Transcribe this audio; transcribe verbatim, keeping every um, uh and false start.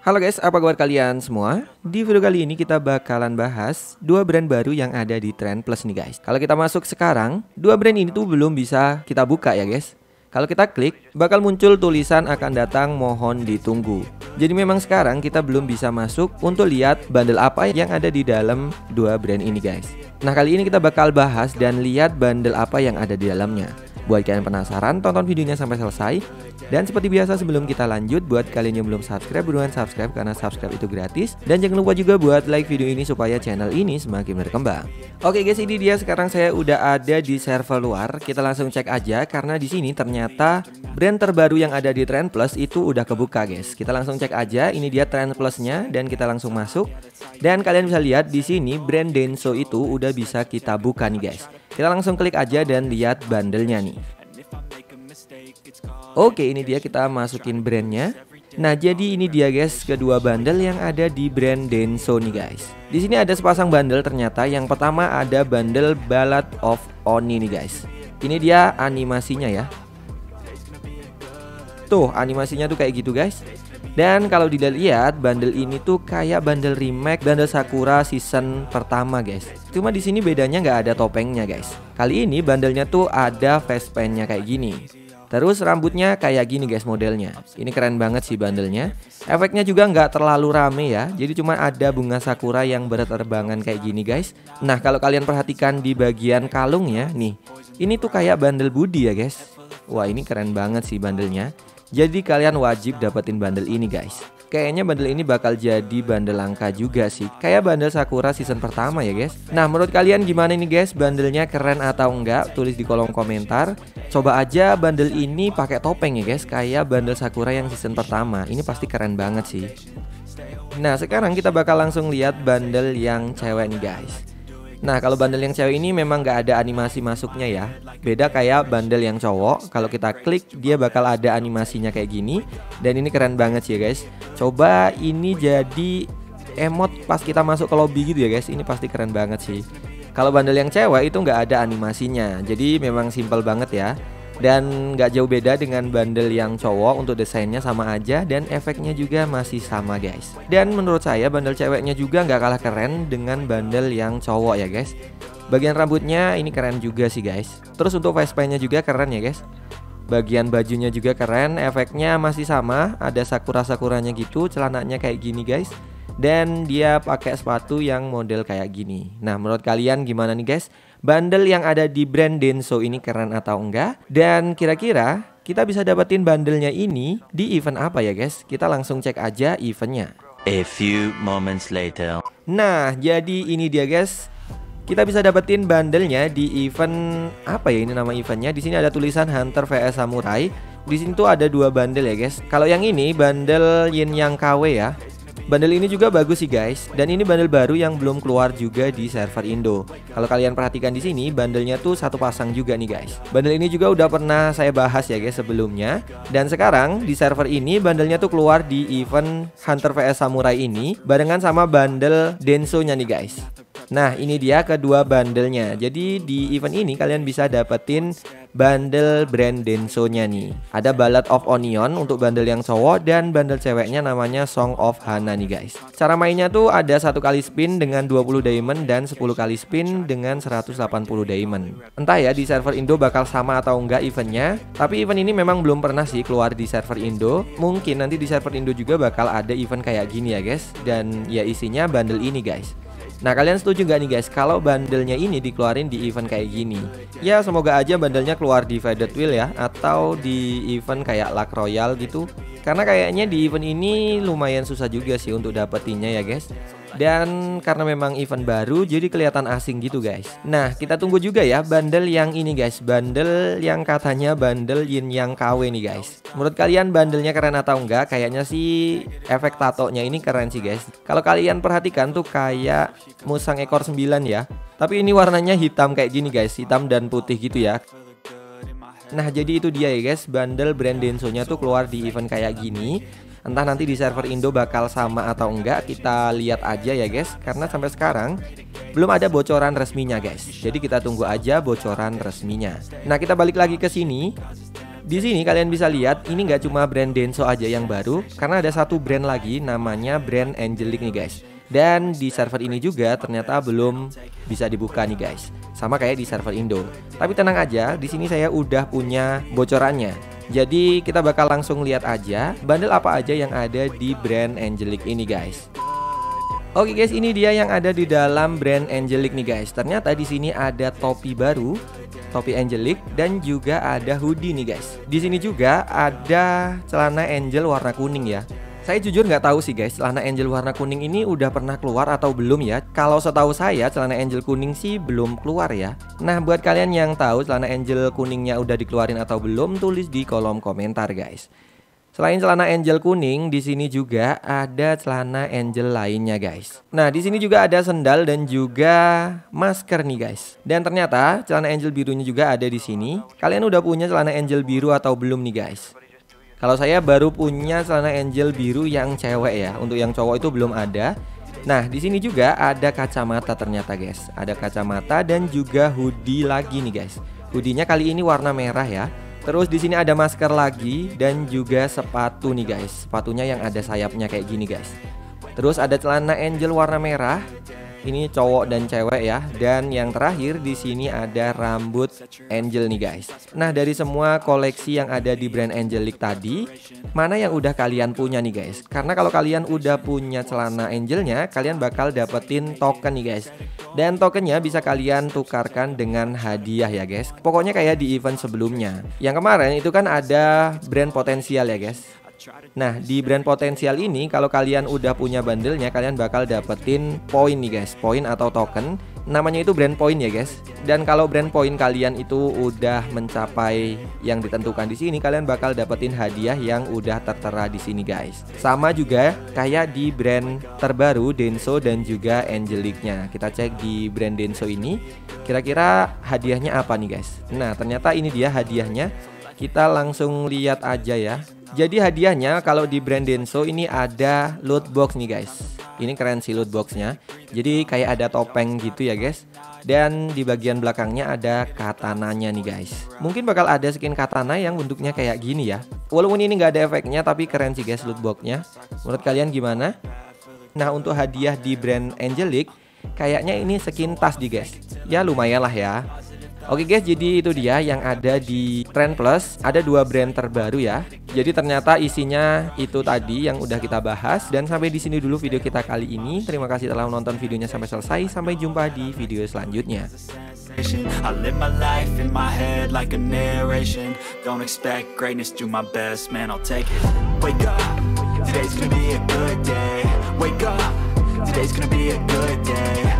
Halo guys, apa kabar kalian semua? Di video kali ini kita bakalan bahas dua brand baru yang ada di Trend Plus nih guys. Kalau kita masuk sekarang, dua brand ini tuh belum bisa kita buka ya guys. Kalau kita klik, bakal muncul tulisan akan datang mohon ditunggu. Jadi memang sekarang kita belum bisa masuk untuk lihat bundle apa yang ada di dalam dua brand ini guys. Nah kali ini kita bakal bahas dan lihat bundle apa yang ada di dalamnya. Buat kalian penasaran, tonton videonya sampai selesai. Dan seperti biasa sebelum kita lanjut, buat kalian yang belum subscribe, buruan subscribe karena subscribe itu gratis. Dan jangan lupa juga buat like video ini supaya channel ini semakin berkembang. Oke guys, ini dia sekarang saya udah ada di server luar. Kita langsung cek aja karena di sini ternyata brand terbaru yang ada di Trend Plus itu udah kebuka guys. Kita langsung cek aja, ini dia Trend Plusnya dan kita langsung masuk. Dan kalian bisa lihat di sini brand Denso itu udah bisa kita buka nih guys. Kita langsung klik aja dan lihat bandelnya nih. Oke, ini dia kita masukin brandnya. Nah, jadi ini dia guys kedua bundle yang ada di brand Denso nih guys. Di sini ada sepasang bundle ternyata. Yang pertama ada bundle Ballad of Oni nih guys. Ini dia animasinya ya. Tuh, animasinya tuh kayak gitu guys. Dan kalau dilihat bundle ini tuh kayak bundle remake bundle Sakura season pertama guys. Cuma di sini bedanya nggak ada topengnya guys. Kali ini bundlenya tuh ada face paintnya kayak gini. Terus rambutnya kayak gini guys modelnya. Ini keren banget sih bandelnya. Efeknya juga nggak terlalu rame ya. Jadi cuma ada bunga sakura yang berterbangan kayak gini guys. Nah kalau kalian perhatikan di bagian kalungnya nih, ini tuh kayak bandel Budi ya guys. Wah ini keren banget sih bandelnya. Jadi kalian wajib dapetin bundle ini guys. Kayaknya bundle ini bakal jadi bundle langka juga sih. Kayak bundle Sakura season pertama ya guys. Nah menurut kalian gimana nih guys, bandelnya keren atau enggak? Tulis di kolom komentar. Coba aja bundle ini pakai topeng ya guys, kayak bundle Sakura yang season pertama. Ini pasti keren banget sih. Nah sekarang kita bakal langsung lihat bundle yang cewek nih guys. Nah kalau bundle yang cewek ini memang nggak ada animasi masuknya ya. Beda kayak bundle yang cowok. Kalau kita klik dia bakal ada animasinya kayak gini. Dan ini keren banget sih ya guys. Coba ini jadi emot pas kita masuk ke lobby gitu ya guys. Ini pasti keren banget sih. Kalau bundle yang cewek itu nggak ada animasinya. Jadi memang simple banget ya. Dan nggak jauh beda dengan bundle yang cowok. Untuk desainnya sama aja dan efeknya juga masih sama guys. Dan menurut saya bundle ceweknya juga nggak kalah keren dengan bundle yang cowok ya guys. Bagian rambutnya ini keren juga sih guys. Terus untuk face paintnya juga keren ya guys. Bagian bajunya juga keren. Efeknya masih sama. Ada sakura-sakuranya gitu. Celananya kayak gini guys. Dan dia pakai sepatu yang model kayak gini. Nah menurut kalian gimana nih guys? Bundle yang ada di brand Denso ini keren atau enggak? Dan kira-kira kita bisa dapetin bandelnya ini di event apa ya guys? Kita langsung cek aja eventnya. A few moments later. Nah jadi ini dia guys. Kita bisa dapetin bandelnya di event apa ya ini nama eventnya? Di sini ada tulisan Hunter vs Samurai. Di sini tuh ada dua bundle ya guys. Kalau yang ini bundle Yin Yang K W ya. Bundle ini juga bagus sih guys. Dan ini bundle baru yang belum keluar juga di server Indo. Kalau kalian perhatikan di sini bandelnya tuh satu pasang juga nih guys. Bundle ini juga udah pernah saya bahas ya guys sebelumnya. Dan sekarang di server ini bandelnya tuh keluar di event Hunter vs Samurai ini barengan sama bundle Denso nya nih guys. Nah ini dia kedua bandelnya. Jadi di event ini kalian bisa dapetin bundle brand Denso nya nih. Ada Ballad of Onion untuk bundle yang cowok. Dan bundle ceweknya namanya Song of Hana nih guys. Cara mainnya tuh ada satu kali spin dengan dua puluh diamond. Dan sepuluh kali spin dengan seratus delapan puluh diamond. Entah ya di server Indo bakal sama atau enggak eventnya. Tapi event ini memang belum pernah sih keluar di server Indo. Mungkin nanti di server Indo juga bakal ada event kayak gini ya guys. Dan ya isinya bundle ini guys. Nah kalian setuju gak nih guys kalau bandelnya ini dikeluarin di event kayak gini? Ya semoga aja bandelnya keluar di Faded Wheel ya. Atau di event kayak Luck Royale gitu. Karena kayaknya di event ini lumayan susah juga sih untuk dapetinnya ya guys. Dan karena memang event baru jadi kelihatan asing gitu guys. Nah kita tunggu juga ya bundle yang ini guys. Bundle yang katanya bundle Yin Yang K W nih guys. Menurut kalian bandelnya keren atau enggak? Kayaknya sih efek tatonya ini keren sih guys. Kalau kalian perhatikan tuh kayak musang ekor sembilan ya. Tapi ini warnanya hitam kayak gini guys. Hitam dan putih gitu ya. Nah jadi itu dia ya guys. Bundle brand Denso nya tuh keluar di event kayak gini. Entah nanti di server Indo bakal sama atau enggak, kita lihat aja ya guys. Karena sampai sekarang belum ada bocoran resminya guys. Jadi kita tunggu aja bocoran resminya. Nah kita balik lagi ke sini. Di sini kalian bisa lihat ini nggak cuma brand Denso aja yang baru, karena ada satu brand lagi namanya brand Angelic nih guys. Dan di server ini juga ternyata belum bisa dibuka nih guys, sama kayak di server Indo. Tapi tenang aja, di sini saya udah punya bocorannya. Jadi kita bakal langsung lihat aja bundle apa aja yang ada di brand Angelic ini guys. Oke guys, ini dia yang ada di dalam brand Angelic nih guys. Ternyata di sini ada topi baru, topi Angelic, dan juga ada hoodie nih guys. Di sini juga ada celana Angel warna kuning ya. Saya jujur nggak tahu sih guys, celana Angel warna kuning ini udah pernah keluar atau belum ya. Kalau setahu saya celana Angel kuning sih belum keluar ya. Nah, buat kalian yang tahu celana Angel kuningnya udah dikeluarin atau belum, tulis di kolom komentar guys. Selain celana Angel kuning, di sini juga ada celana Angel lainnya guys. Nah, di sini juga ada sendal dan juga masker nih guys. Dan ternyata celana Angel birunya juga ada di sini. Kalian udah punya celana Angel biru atau belum nih guys? Kalau saya baru punya celana Angel biru yang cewek ya. Untuk yang cowok itu belum ada. Nah, di sini juga ada kacamata ternyata guys. Ada kacamata dan juga hoodie lagi nih guys. Hoodie-nya kali ini warna merah ya. Terus di sini ada masker lagi dan juga sepatu nih guys. Sepatunya yang ada sayapnya kayak gini guys. Terus ada celana Angel warna merah. Ini cowok dan cewek ya. Dan yang terakhir di sini ada rambut Angel nih guys. Nah, dari semua koleksi yang ada di brand Angelic tadi, mana yang udah kalian punya nih guys? Karena kalau kalian udah punya celana Angelnya, kalian bakal dapetin token nih guys. Dan tokennya bisa kalian tukarkan dengan hadiah ya guys. Pokoknya kayak di event sebelumnya. Yang kemarin itu kan ada brand potensial ya guys. Nah, di brand potensial ini kalau kalian udah punya bandelnya, kalian bakal dapetin poin nih guys. Poin atau token. Namanya itu brand point ya guys. Dan kalau brand point kalian itu udah mencapai yang ditentukan di sini, kalian bakal dapetin hadiah yang udah tertera di sini guys. Sama juga kayak di brand terbaru Denso dan juga Angelic-nya. Kita cek di brand Denso ini, kira-kira hadiahnya apa nih guys? Nah, ternyata ini dia hadiahnya. Kita langsung lihat aja ya. Jadi hadiahnya kalau di brand Denso ini ada loot box nih guys. Ini keren sih loot boxnya. Jadi kayak ada topeng gitu ya guys. Dan di bagian belakangnya ada katananya nih guys. Mungkin bakal ada skin katana yang bentuknya kayak gini ya. Walaupun ini nggak ada efeknya, tapi keren sih guys loot boxnya. Menurut kalian gimana? Nah, untuk hadiah di brand Angelic, kayaknya ini skin tas nih guys. Ya lumayan lah ya. Oke guys, jadi itu dia yang ada di Trend Plus. Ada dua brand terbaru ya. Jadi ternyata isinya itu tadi yang udah kita bahas. Dan sampai di sini dulu video kita kali ini. Terima kasih telah menonton videonya sampai selesai. Sampai jumpa di video selanjutnya. I live my life in my head like a narration. Don't expect greatness, do my best, man, I'll take it. Wake up, today's gonna be a good day. Wake up, today's gonna be a good day.